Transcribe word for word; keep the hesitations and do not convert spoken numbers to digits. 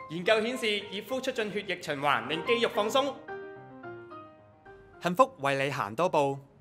研究顯示，熱敷促進血液循環，令肌肉放鬆。幸福為你行多步。